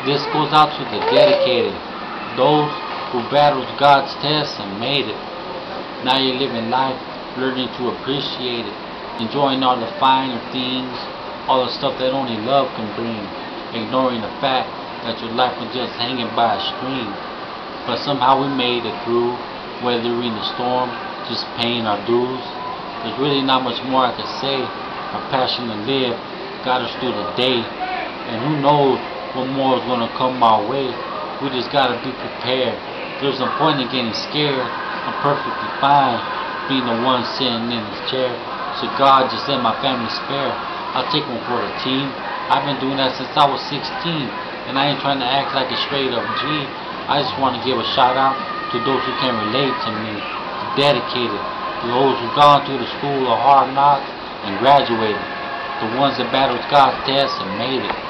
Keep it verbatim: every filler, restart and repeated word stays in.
This goes out to the dedicated, those who battled God's tests and made it. Now you're living life, learning to appreciate it, enjoying all the finer things, all the stuff that only love can bring, ignoring the fact that your life was just hanging by a string. But somehow we made it through, weathering the storm, just paying our dues. There's really not much more I could say. Our passion to live got us through the day, and who knows what more is going to come our way. We just got to be prepared. There's no point in getting scared. I'm perfectly fine being the one sitting in his chair. So God just let my family spare. I'll take one for the team. I've been doing that since I was sixteen, and I ain't trying to act like a straight up G. I just want to give a shout out to those who can relate to me, the dedicated, those who gone through the school of hard knocks and graduated, the ones that battled God's tests and made it.